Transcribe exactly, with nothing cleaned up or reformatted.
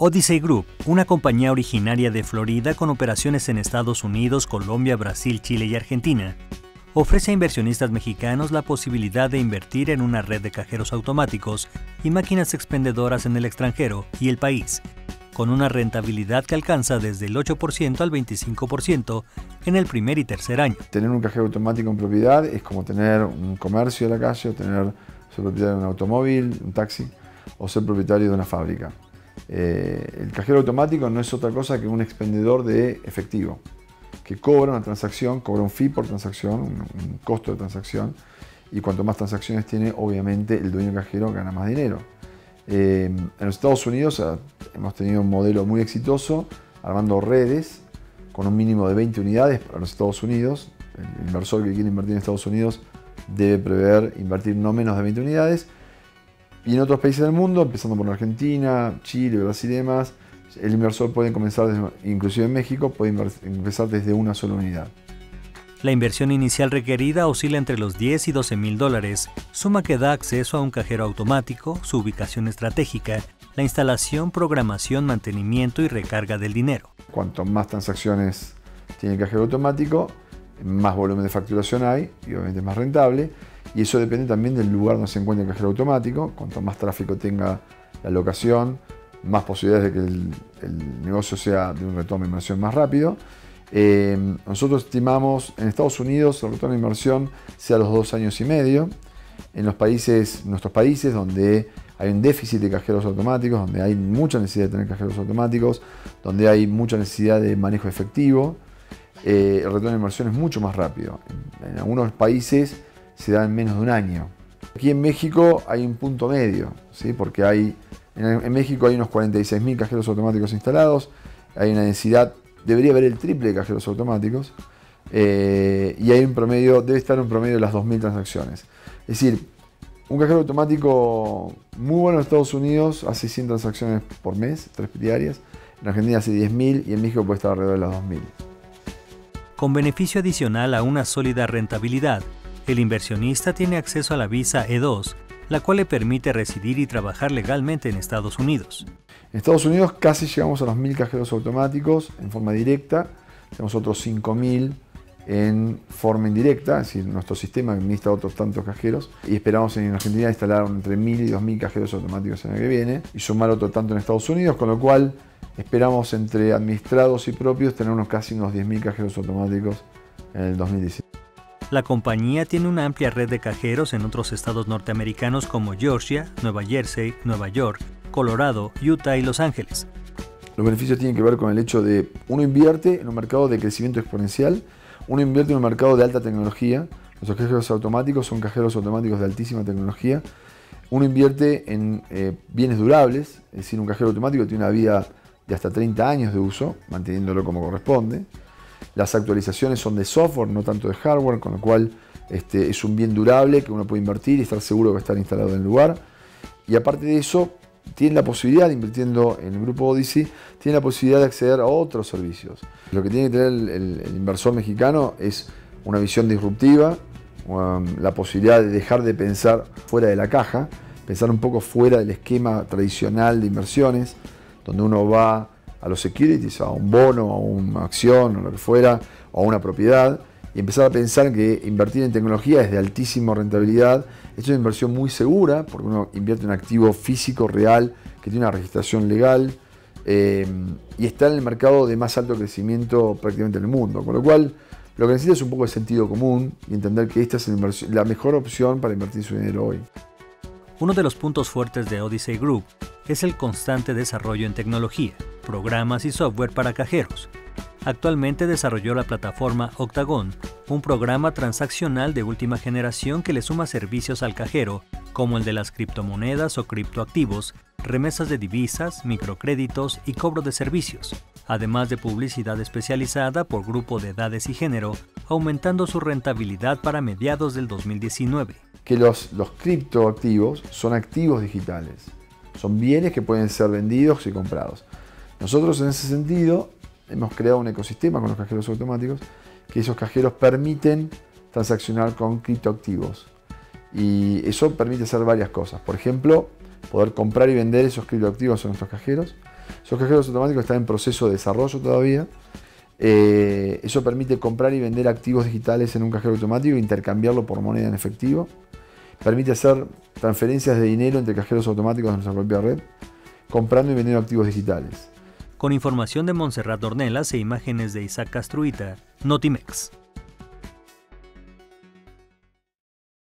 Odyssey Group, una compañía originaria de Florida con operaciones en Estados Unidos, Colombia, Brasil, Chile y Argentina, ofrece a inversionistas mexicanos la posibilidad de invertir en una red de cajeros automáticos y máquinas expendedoras en el extranjero y el país, con una rentabilidad que alcanza desde el ocho por ciento al veinticinco por ciento en el primer y tercer año. Tener un cajero automático en propiedad es como tener un comercio de la calle, o tener, ser propietario de un automóvil, un taxi, o ser propietario de una fábrica. Eh, el cajero automático no es otra cosa que un expendedor de efectivo, que cobra una transacción, cobra un fee por transacción, un, un costo de transacción, y cuanto más transacciones tiene, obviamente el dueño cajero gana más dinero. Eh, en los Estados Unidos eh, hemos tenido un modelo muy exitoso, armando redes con un mínimo de veinte unidades para los Estados Unidos. El inversor que quiere invertir en Estados Unidos debe prever invertir no menos de veinte unidades. Y en otros países del mundo, empezando por Argentina, Chile, Brasil y demás, el inversor puede comenzar, desde, inclusive en México, puede empezar desde una sola unidad. La inversión inicial requerida oscila entre los diez y doce mil dólares, suma que da acceso a un cajero automático, su ubicación estratégica, la instalación, programación, mantenimiento y recarga del dinero. Cuanto más transacciones tiene el cajero automático, más volumen de facturación hay y obviamente es más rentable. Y eso depende también del lugar donde se encuentra el cajero automático. Cuanto más tráfico tenga la locación, más posibilidades de que el, el negocio sea de un retorno de inversión más rápido. Eh, nosotros estimamos en Estados Unidos el retorno de inversión sea a los dos años y medio. En los países, nuestros países donde hay un déficit de cajeros automáticos, donde hay mucha necesidad de tener cajeros automáticos, donde hay mucha necesidad de manejo efectivo, eh, el retorno de inversión es mucho más rápido. En, en algunos países se da en menos de un año. Aquí en México hay un punto medio, ¿sí? Porque hay, en, en México hay unos cuarenta y seis mil cajeros automáticos instalados, hay una densidad, debería haber el triple de cajeros automáticos, eh, y hay un promedio, debe estar un promedio de las dos mil transacciones. Es decir, un cajero automático muy bueno en Estados Unidos hace cien transacciones por mes, tres diarias, en Argentina hace diez mil y en México puede estar alrededor de las dos mil. Con beneficio adicional a una sólida rentabilidad, el inversionista tiene acceso a la visa E dos, la cual le permite residir y trabajar legalmente en Estados Unidos. En Estados Unidos casi llegamos a los mil cajeros automáticos en forma directa, tenemos otros cinco mil en forma indirecta, es decir, nuestro sistema administra otros tantos cajeros, y esperamos en Argentina instalar entre mil y dos mil cajeros automáticos el año que viene y sumar otro tanto en Estados Unidos, con lo cual esperamos entre administrados y propios tener unos casi unos diez mil cajeros automáticos en el dos mil diecisiete. La compañía tiene una amplia red de cajeros en otros estados norteamericanos como Georgia, Nueva Jersey, Nueva York, Colorado, Utah y Los Ángeles. Los beneficios tienen que ver con el hecho de uno invierte en un mercado de crecimiento exponencial, uno invierte en un mercado de alta tecnología. Nuestros cajeros automáticos son cajeros automáticos de altísima tecnología. Uno invierte en eh, bienes durables, es decir, un cajero automático tiene una vida de hasta treinta años de uso, manteniéndolo como corresponde. Las actualizaciones son de software, no tanto de hardware, con lo cual este, es un bien durable que uno puede invertir y estar seguro que va a estar instalado en el lugar. Y aparte de eso, tiene la posibilidad, invirtiendo en el grupo Odyssey, tiene la posibilidad de acceder a otros servicios. Lo que tiene que tener el, el, el inversor mexicano es una visión disruptiva, um, la posibilidad de dejar de pensar fuera de la caja, pensar un poco fuera del esquema tradicional de inversiones, donde uno va a los securities, a un bono, a una acción, o lo que fuera, o a una propiedad, y empezar a pensar que invertir en tecnología es de altísima rentabilidad. Es una inversión muy segura, porque uno invierte en un activo físico, real, que tiene una registración legal, eh, y está en el mercado de más alto crecimiento prácticamente en el mundo. Con lo cual, lo que necesita es un poco de sentido común y entender que esta es la, inversión, la mejor opción para invertir su dinero hoy. Uno de los puntos fuertes de Odyssey Group es el constante desarrollo en tecnología, programas y software para cajeros. Actualmente desarrolló la plataforma Octagon, un programa transaccional de última generación que le suma servicios al cajero, como el de las criptomonedas o criptoactivos, remesas de divisas, microcréditos y cobro de servicios, además de publicidad especializada por grupo de edades y género, aumentando su rentabilidad para mediados del dos mil diecinueve. Que los, los criptoactivos son activos digitales, son bienes que pueden ser vendidos y comprados. Nosotros en ese sentido hemos creado un ecosistema con los cajeros automáticos, que esos cajeros permiten transaccionar con criptoactivos. Y eso permite hacer varias cosas. Por ejemplo, poder comprar y vender esos criptoactivos en nuestros cajeros. Esos cajeros automáticos están en proceso de desarrollo todavía. Eh, eso permite comprar y vender activos digitales en un cajero automático e intercambiarlo por moneda en efectivo. Permite hacer transferencias de dinero entre cajeros automáticos de nuestra propia red, comprando y vendiendo activos digitales. Con información de Montserrat Ornelas e imágenes de Isaac Castruita, Notimex.